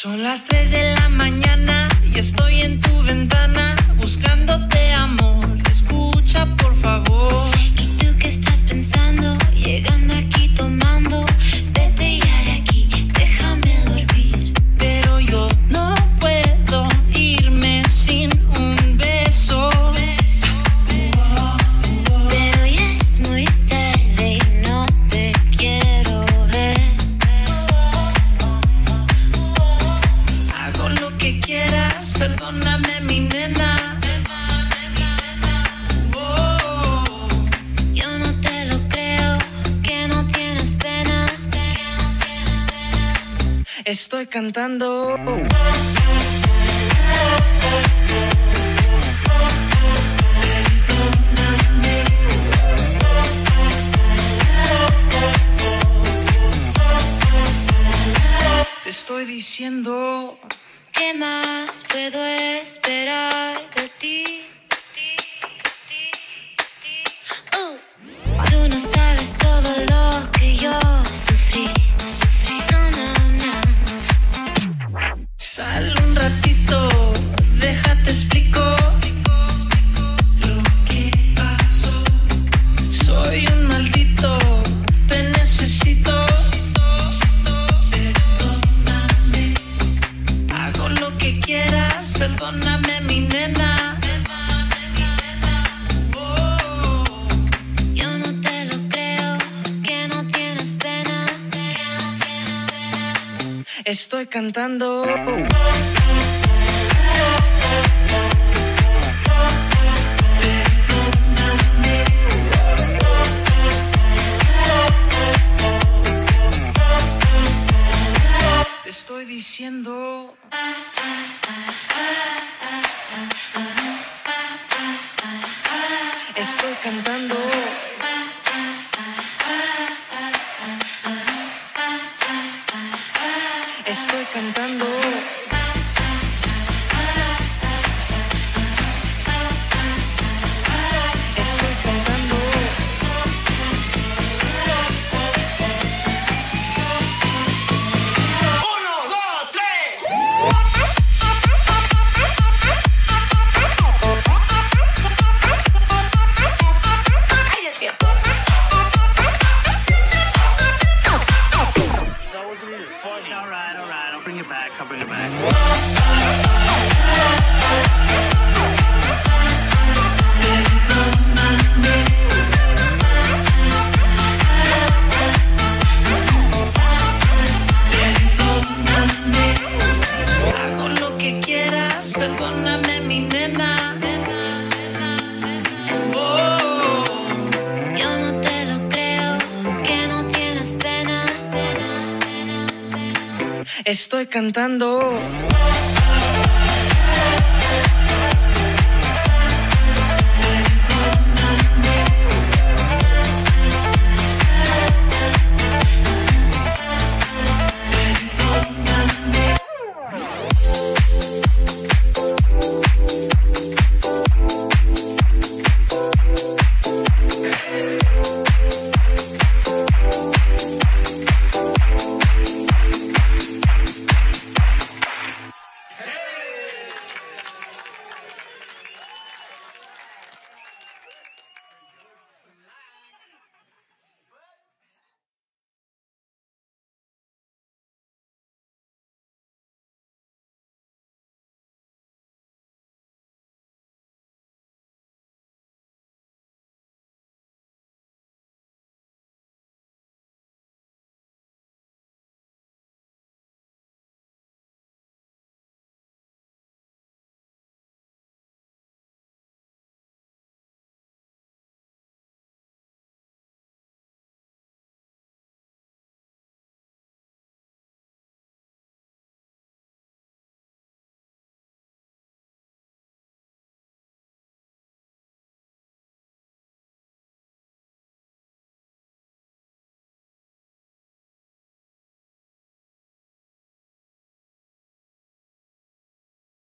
Son las 3 de la mañana y estoy en tu ventana buscándote amor. Escucha, por favor. ¿Y tú qué estás pensando? Llegando aquí tomando. Vete ya de aquí, déjame dormir. Pero yo no puedo irme sin un beso. Pero ya es muy tarde y no te quiero ver. Hago lo que quieras, perdóname mi nena. Yo no te lo creo, que no tienes pena. Estoy cantando. Te estoy diciendo. ¿Qué más puedo esperar de ti? Tú no sabes todo lo que yo sufrí. No, no, no. Sal un ratito, déjate explico lo que pasó. Soy un maldito, te necesito. Perdóname, hago lo que quieras, perdóname mi nena. Yo no te lo creo, que no tienes pena. Estoy cantando. Te estoy diciendo. Estoy cantando. Estoy cantando. Estoy cantando. Uno, dos, tres. Ay, Dios mío. That wasn't even funny. All right, I'll bring it back, I'll bring it back. Hago lo que quieras, perdóname mi nena. Oh, Yo no te lo creo, que no tienes pena. estoy cantando.